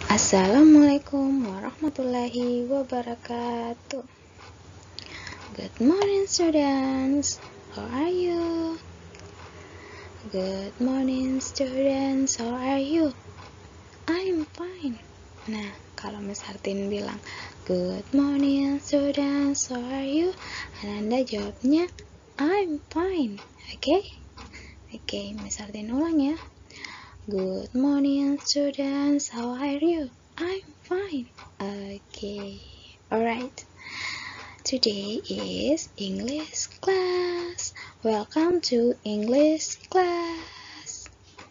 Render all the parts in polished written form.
Assalamualaikum warahmatullahi wabarakatuh. Good morning students, how are you? Good morning students, how are you? I'm fine. Nah, kalau Miss Hartin bilang good morning students, how are you? Anda jawabnya I'm fine. Oke, Miss Hartin ulang ya. Good morning students, how are you? I'm fine. Alright. Today is English class. Welcome to English class.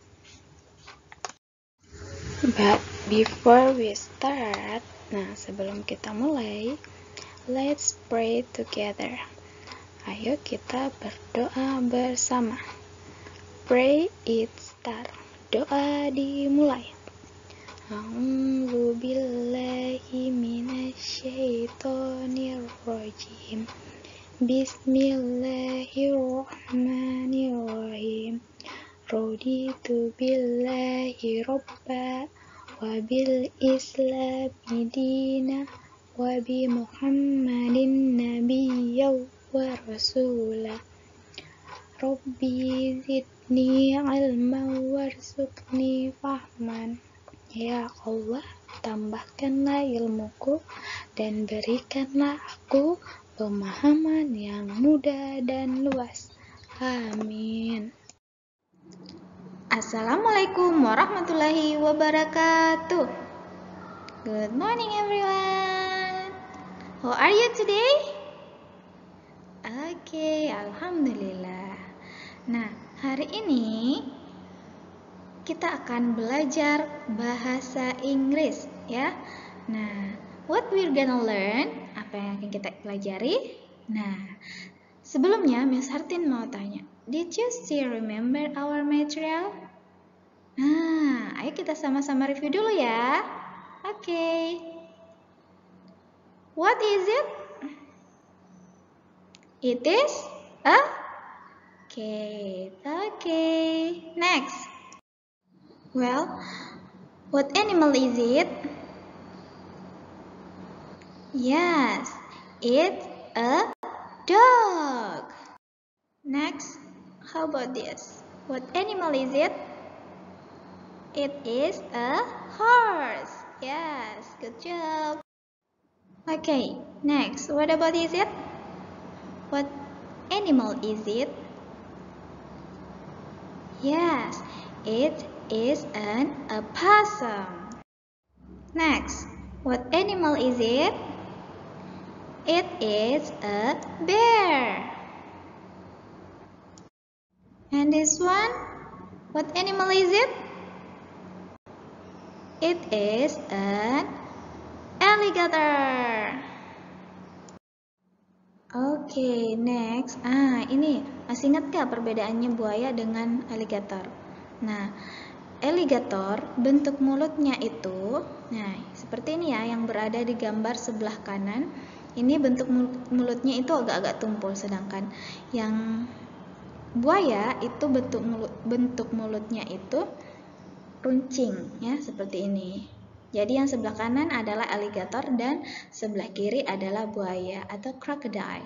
But before we start, sebelum kita mulai, let's pray together. Ayo kita berdoa bersama. Pray it start. Doa dimulai. A'udzu billahi minasyaitonir rajim. Bismillahirrahmanirrahim. Raditu billahi robba wa bil islami dina wa bi Muhammadin nabiyya wa rasula. Rabbi zidni ilman warzuqni fahman. Ya Allah, tambahkanlah ilmuku dan berikanlah aku pemahaman yang mudah dan luas. Amin. Assalamualaikum warahmatullahi wabarakatuh. Good morning everyone. How are you today? Alhamdulillah. Nah, hari ini kita akan belajar bahasa Inggris ya. Nah, what we're gonna learn? Apa yang akan kita pelajari? Nah, sebelumnya Miss Hartin mau tanya, did you still remember our material? Nah, ayo kita sama-sama review dulu ya. What is it? It is a cat. Next. Well, what animal is it? Yes, it's a dog. Next, how about this? What animal is it? It is a horse. Yes, good job. Next, what about is it? What animal is it? Yes, it is an opossum. Next, what animal is it? It is a bear. And this one, what animal is it? It is an alligator. Next. Ini masih ingat gak perbedaannya buaya dengan alligator? Nah, alligator bentuk mulutnya itu, seperti ini ya, yang berada di gambar sebelah kanan. Ini bentuk mulutnya itu agak-agak tumpul, sedangkan yang buaya itu bentuk mulutnya itu runcing ya, seperti ini. Jadi yang sebelah kanan adalah alligator dan sebelah kiri adalah buaya atau crocodile.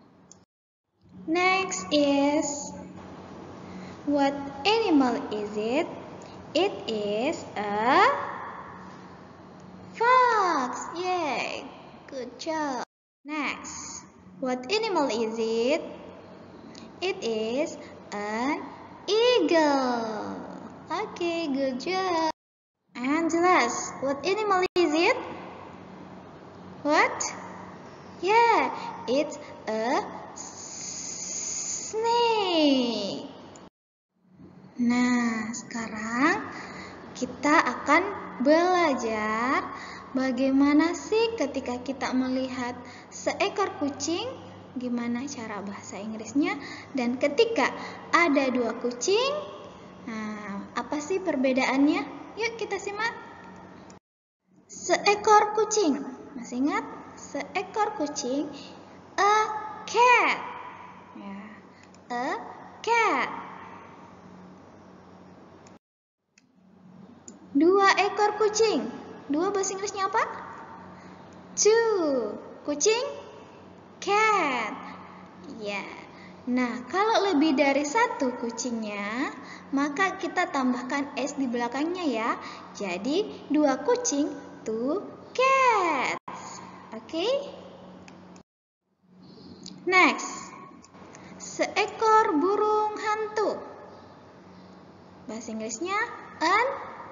Next is, what animal is it? It is a fox. Yay, good job. Next, what animal is it? It is an eagle. Good job. And last, what animal is it? What? Yeah, it's a snake. Nah, sekarang kita akan belajar bagaimana sih ketika kita melihat seekor kucing, gimana cara bahasa Inggrisnya, dan ketika ada dua kucing, apa sih perbedaannya? Yuk kita simak. Seekor kucing, masih ingat? Seekor kucing, a cat. A cat. Dua ekor kucing, 2 bahasa Inggrisnya apa? Two. Kucing? Cat. Ya. Nah, kalau lebih dari 1 kucingnya, maka kita tambahkan S di belakangnya ya. Jadi 2 kucing, 2 cats. Oke? Next. Seekor burung hantu. Bahasa Inggrisnya an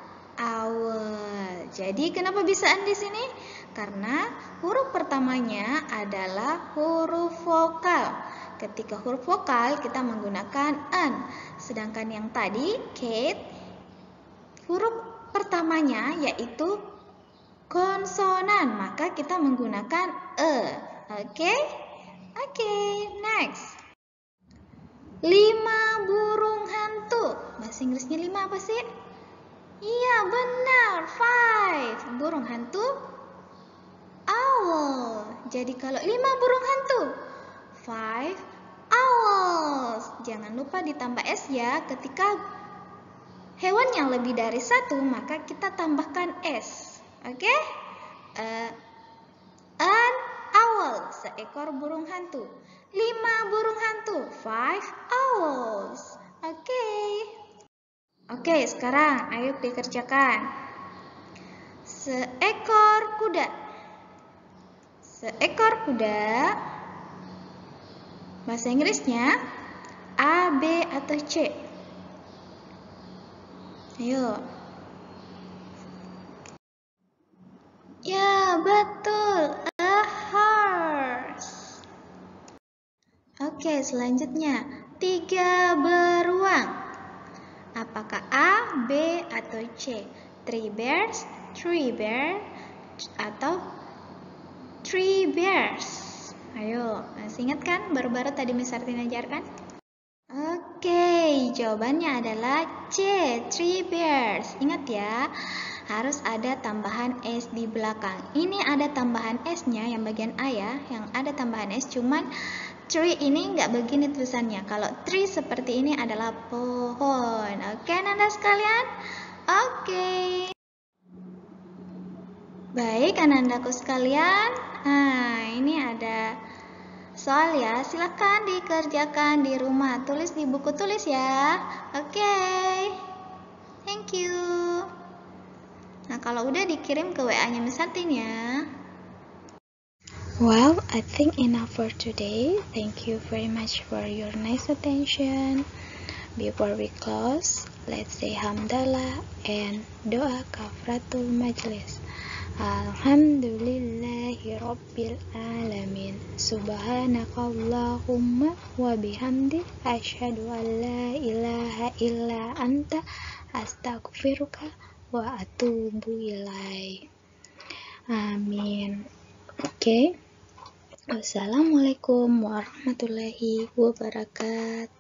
owl. Jadi kenapa bisa an di sini? Karena huruf pertamanya adalah huruf vokal. Ketika huruf vokal kita menggunakan an. Sedangkan yang tadi cat, huruf pertamanya yaitu konsonan, maka kita menggunakan e. Oke? Oke, next. 5 burung hantu. Bahasa Inggrisnya 5 apa sih? Iya, benar. 5. Burung hantu owl. Jadi kalau 5 burung hantu, 5 owls. Jangan lupa ditambah S ya. Ketika hewan yang lebih dari 1, maka kita tambahkan S. Oke? An owl, seekor burung hantu. 5 burung hantu, 5 owls. Oke. Oke, sekarang ayo dikerjakan. Seekor kuda. Seekor kuda. Bahasa Inggrisnya A, B, atau C? Ayo. Ya, betul. A horse. Oke, selanjutnya 3 beruang. Apakah A, B, atau C? 3 bears, 3 bear, atau 3 bears? Ayo, masih ingat kan baru-baru tadi Miss Artin ajarkan? Oke, jawabannya adalah C, 3 bears. Ingat ya, harus ada tambahan S di belakang. Ini ada tambahan S-nya yang bagian A ya, yang ada tambahan S, cuman tree ini nggak begini tulisannya. Kalau tree seperti ini adalah pohon. Oke, anak-anak sekalian? Oke. Baik, anak-anakku sekalian. Nah, ini ada soal ya. Silakan dikerjakan di rumah. Tulis di buku tulis ya. Oke. Thank you. Nah, kalau udah dikirim ke WA-nya Miss Artin ya. Well, I think enough for today. Thank you very much for your nice attention. Before we close, let's say hamdalah and doa kafaratul majlis. Alhamdulillahi rabbil alamin. Subhanakallahumma wa bihamdi asyhadu an la ilaha illa anta astaghfiruka wa atubu ilaik. Amin. Oke. Wassalamualaikum warahmatullahi wabarakatuh.